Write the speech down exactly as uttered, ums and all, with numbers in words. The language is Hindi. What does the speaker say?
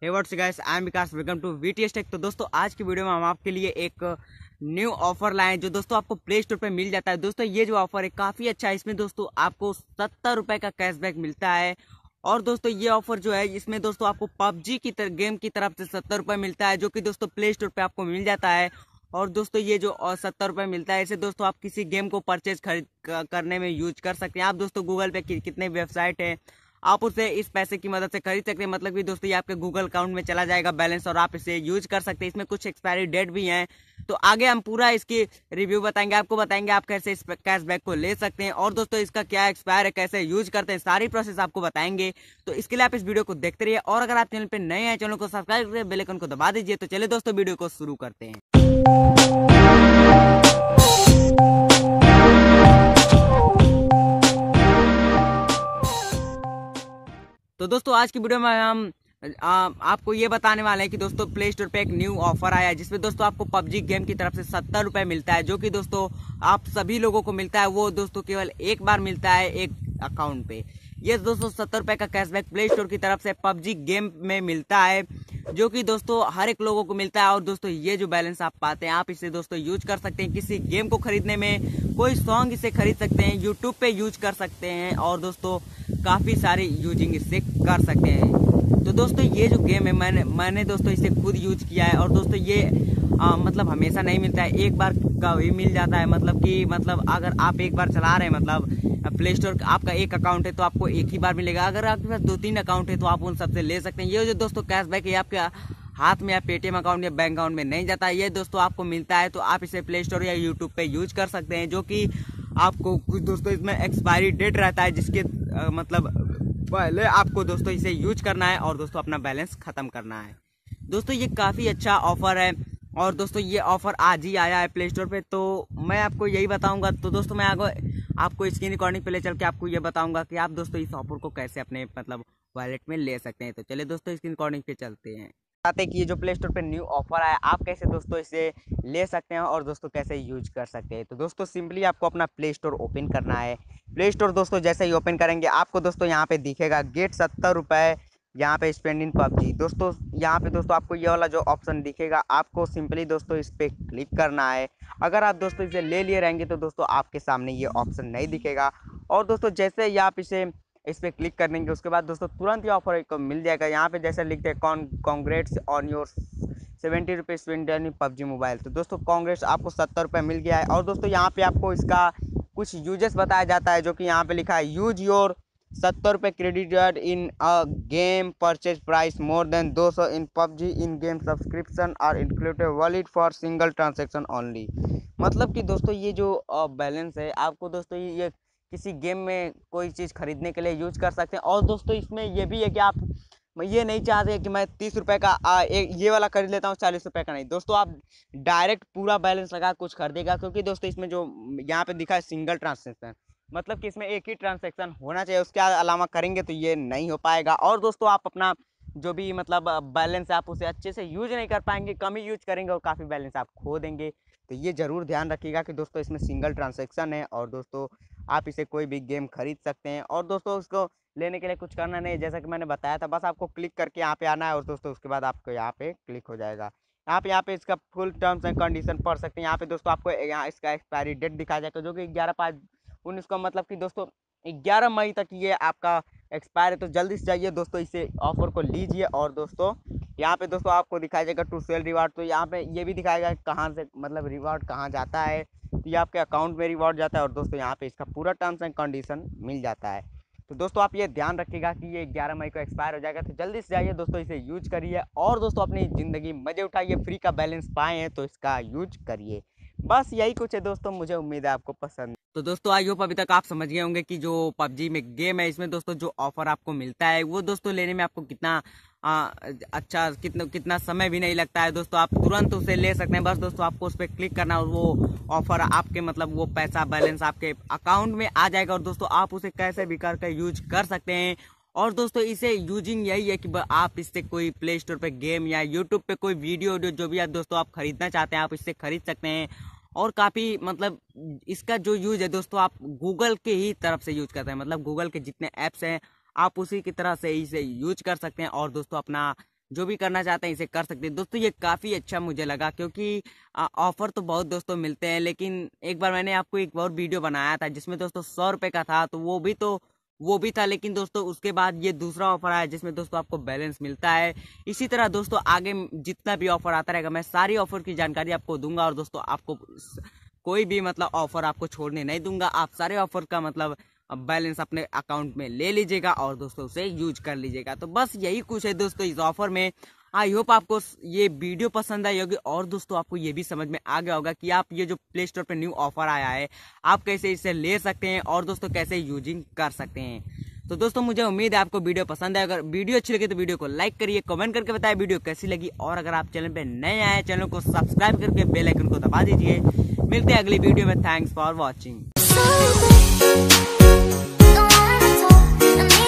Hey what's guys, I am Vikas, welcome to VTS tech. तो दोस्तों आज की वीडियो में हम आपके लिए एक न्यू ऑफर लाए हैं जो दोस्तों आपको प्ले स्टोर पे मिल जाता है। दोस्तों ये जो ऑफर है काफी अच्छा है। इसमें दोस्तों आपको सत्तर रुपए का कैशबैक मिलता है। और दोस्तों ये ऑफर जो है इसमें दोस्तों आपको पबजी की तरह गेम की तरफ से सत्तर रुपए मिलता है, जो कि दोस्तों प्ले स्टोर पे आपको मिल जाता है। और दोस्तों ये जो सत्तर रुपए मिलता है इसे दोस्तों आप किसी गेम को परचेज खरीद करने में यूज कर सकते हैं। आप दोस्तों गूगल पे कितने वेबसाइट है आप उसे इस पैसे की मदद से खरीद सकते हैं। मतलब कि दोस्तों ये आपके गूगल अकाउंट में चला जाएगा बैलेंस और आप इसे यूज कर सकते हैं। इसमें कुछ एक्सपायरी डेट भी है, तो आगे हम पूरा इसकी रिव्यू बताएंगे, आपको बताएंगे आप कैसे इस कैशबैक को ले सकते हैं और दोस्तों इसका क्या एक्सपायर है, कैसे यूज करते हैं, सारी प्रोसेस आपको बताएंगे। तो इसके लिए आप इस वीडियो को देखते रहिए और अगर आप चैनल पर नए हैं चैनल को सब्सक्राइब करके बेल आइकन को दबा दीजिए। तो चलिए दोस्तों वीडियो को शुरू करते हैं। तो दोस्तों आज की वीडियो में हम आ, आपको ये बताने वाले हैं कि दोस्तों प्ले स्टोर पे एक न्यू ऑफर आया है जिसमें दोस्तों आपको पबजी गेम की तरफ से सत्तर रुपए मिलता है, जो कि दोस्तों आप सभी लोगों को मिलता है। वो दोस्तों केवल एक बार मिलता है एक अकाउंट पे। ये दोस्तों सत्तर रुपए का कैशबैक प्ले स्टोर की तरफ से पबजी गेम में मिलता है, जो कि दोस्तों हर एक लोगों को मिलता है। और दोस्तों ये जो बैलेंस आप पाते हैं आप इसे दोस्तों यूज कर सकते हैं किसी गेम को खरीदने में, कोई सॉन्ग इसे खरीद सकते हैं, यूट्यूब पे यूज कर सकते हैं और दोस्तों काफी सारी यूजिंग इससे कर सकते हैं। तो दोस्तों ये जो गेम है मैंने मैंने दोस्तों इसे खुद यूज किया है। और दोस्तों ये आ, मतलब हमेशा नहीं मिलता है, एक बार का भी मिल जाता है। मतलब कि मतलब अगर आप एक बार चला रहे हैं, मतलब प्ले स्टोर आपका एक अकाउंट है तो आपको एक ही बार मिलेगा। अगर आपके पास दो तीन अकाउंट है तो आप उन सबसे ले सकते हैं। ये जो दोस्तों कैशबैक है आपके हाथ में या पेटीएम अकाउंट या बैंक अकाउंट में नहीं जाता है, ये दोस्तों आपको मिलता है। तो आप इसे प्ले स्टोर या यूट्यूब पे यूज कर सकते हैं, जो कि आपको कुछ दोस्तों इसमें एक्सपायरी डेट रहता है जिसके आ, मतलब पहले आपको दोस्तों इसे यूज करना है और दोस्तों अपना बैलेंस खत्म करना है। दोस्तों ये काफी अच्छा ऑफर है और दोस्तों ये ऑफर आज ही आया है प्ले स्टोर पे, तो मैं आपको यही बताऊंगा। तो दोस्तों मैं आगे आपको स्क्रीन रिकॉर्डिंग पे ले चल के आपको ये बताऊंगा कि आप दोस्तों इस ऑफर को कैसे अपने मतलब वॉलेट में ले सकते हैं। तो चलिए दोस्तों स्क्रीन रिकॉर्डिंग पे चलते हैं, बताते हैं कि ये जो प्ले स्टोर पे न्यू ऑफर आया आप कैसे दोस्तों इसे ले सकते हैं और दोस्तों कैसे यूज कर सकते हैं। तो दोस्तों सिंपली आपको अपना प्ले स्टोर ओपन करना है। प्ले स्टोर दोस्तों जैसे ही ओपन करेंगे आपको दोस्तों यहाँ पे दिखेगा गेट सत्तर रुपए यहाँ पे स्पेंड इन पबजी। दोस्तों यहाँ पे दोस्तों आपको ये वाला जो ऑप्शन दिखेगा आपको सिंपली दोस्तों इस पे क्लिक करना है। अगर आप दोस्तों इसे ले लिए रहेंगे तो दोस्तों आपके सामने ये ऑप्शन नहीं दिखेगा। और दोस्तों जैसे ही आप इसे इस पर क्लिक कर देंगे उसके बाद दोस्तों तुरंत ही ऑफर को मिल जाएगा। यहाँ पे जैसे लिखते हैं कॉन congrats on your seventy rupees spend in PUBG mobile. तो दोस्तों कांग्रेस आपको सत्तर रुपये मिल गया है। और दोस्तों यहाँ पे आपको इसका कुछ यूजेस बताया जाता है, जो कि यहाँ पे लिखा है यूज योर सत्तर रुपये credit in a game purchase price more than दो सौ in PUBG in game subscription are included wallet for single transaction only. मतलब कि दोस्तों ये जो बैलेंस है आपको दोस्तों ये किसी गेम में कोई चीज़ खरीदने के लिए यूज कर सकते हैं। और दोस्तों इसमें ये भी है कि आप ये नहीं चाहते कि मैं तीस रुपए का आ, एक ये वाला खरीद लेता हूँ चालीस रुपए का, नहीं दोस्तों आप डायरेक्ट पूरा बैलेंस लगा कुछ खरीदेगा। क्योंकि दोस्तों इसमें जो यहाँ पे दिखा है सिंगल ट्रांजेक्शन, मतलब कि इसमें एक ही ट्रांजेक्शन होना चाहिए, उसके अलावा करेंगे तो ये नहीं हो पाएगा। और दोस्तों आप अपना जो भी मतलब बैलेंस है आप उसे अच्छे से यूज नहीं कर पाएंगे, कम ही यूज करेंगे और काफ़ी बैलेंस आप खो देंगे। तो ये ज़रूर ध्यान रखिएगा कि दोस्तों इसमें सिंगल ट्रांजेक्शन है और दोस्तों आप इसे कोई भी गेम खरीद सकते हैं। और दोस्तों उसको लेने के लिए कुछ करना नहीं है, जैसा कि मैंने बताया था, बस आपको क्लिक करके यहाँ पे आना है और दोस्तों उसके बाद आपको यहाँ पे क्लिक हो जाएगा। यहाँ पे यहाँ पे इसका फुल टर्म्स एंड कंडीशन पढ़ सकते हैं। यहाँ पे दोस्तों आपको यहाँ इसका एक्सपायरी डेट दिखाया जाएगा, जो कि ग्यारह पाँच उन्नीस को, मतलब कि दोस्तों ग्यारह मई तक ये आपका एक्सपायर है। तो जल्दी से जाइए दोस्तों इसे ऑफर को लीजिए। और दोस्तों यहाँ पे दोस्तों आपको दिखाया जाएगा टू सेल रिवार्ड, तो यहाँ पे ये भी दिखाएगा कहाँ से मतलब रिवार्ड कहाँ जाता है। तो ये आपके अकाउंट में रिवार्ड जाता है और दोस्तों यहाँ पे इसका पूरा टर्म्स एंड कंडीशन मिल जाता है। तो दोस्तों आप ये ध्यान रखिएगा कि ये ग्यारह मई को एक्सपायर हो जाएगा। तो जल्दी से जाइए दोस्तों इसे यूज करिए और दोस्तों अपनी ज़िंदगी मज़े उठाइए। फ्री का बैलेंस पाए हैं तो इसका यूज करिए। बस यही कुछ है दोस्तों, मुझे उम्मीद है आपको पसंद। तो दोस्तों आई होप अभी तक आप समझ गए होंगे कि जो पबजी में गेम है इसमें दोस्तों जो ऑफर आपको मिलता है वो दोस्तों लेने में आपको कितना आ, अच्छा कितना कितना समय भी नहीं लगता है। दोस्तों आप तुरंत उसे ले सकते हैं, बस दोस्तों आपको उस पर क्लिक करना और वो ऑफर आपके मतलब वो पैसा बैलेंस आपके अकाउंट में आ जाएगा और दोस्तों आप उसे कैसे भी करके यूज कर सकते हैं। और दोस्तों इसे यूजिंग यही है कि आप इससे कोई प्ले स्टोर पे गेम या यूट्यूब पे कोई वीडियो जो भी आप दोस्तों आप खरीदना चाहते हैं आप इससे खरीद सकते हैं। और काफ़ी मतलब इसका जो यूज है दोस्तों आप गूगल के ही तरफ से यूज करते हैं, मतलब गूगल के जितने ऐप्स हैं आप उसी की तरह से इसे यूज कर सकते हैं और दोस्तों अपना जो भी करना चाहते हैं इसे कर सकते हैं। दोस्तों ये काफ़ी अच्छा मुझे लगा, क्योंकि ऑफर तो बहुत दोस्तों मिलते हैं, लेकिन एक बार मैंने आपको एक और वीडियो बनाया था जिसमें दोस्तों सौ रुपये का था, तो वो भी तो वो भी था, लेकिन दोस्तों उसके बाद ये दूसरा ऑफर आया जिसमें दोस्तों आपको बैलेंस मिलता है। इसी तरह दोस्तों आगे जितना भी ऑफर आता रहेगा मैं सारी ऑफर की जानकारी आपको दूंगा, और दोस्तों आपको कोई भी मतलब ऑफर आपको छोड़ने नहीं दूंगा। आप सारे ऑफर का मतलब बैलेंस अपने अकाउंट में ले लीजिएगा और दोस्तों उसे यूज कर लीजिएगा। तो बस यही कुछ है दोस्तों इस ऑफर में। आई होप आपको ये वीडियो पसंद आई होगी, और दोस्तों आपको ये भी समझ में आ गया होगा कि आप ये जो प्ले स्टोर पर न्यू ऑफर आया है आप कैसे इसे ले सकते हैं और दोस्तों कैसे यूजिंग कर सकते हैं। तो दोस्तों मुझे उम्मीद है आपको वीडियो पसंद है। अगर वीडियो अच्छी लगी तो वीडियो को लाइक करिए, कमेंट करके बताएं वीडियो कैसी लगी, और अगर आप चैनल पे नए आए हैं चैनल को सब्सक्राइब करके बेल आइकन को दबा दीजिए। मिलते हैं अगली वीडियो में। Thanks for watching.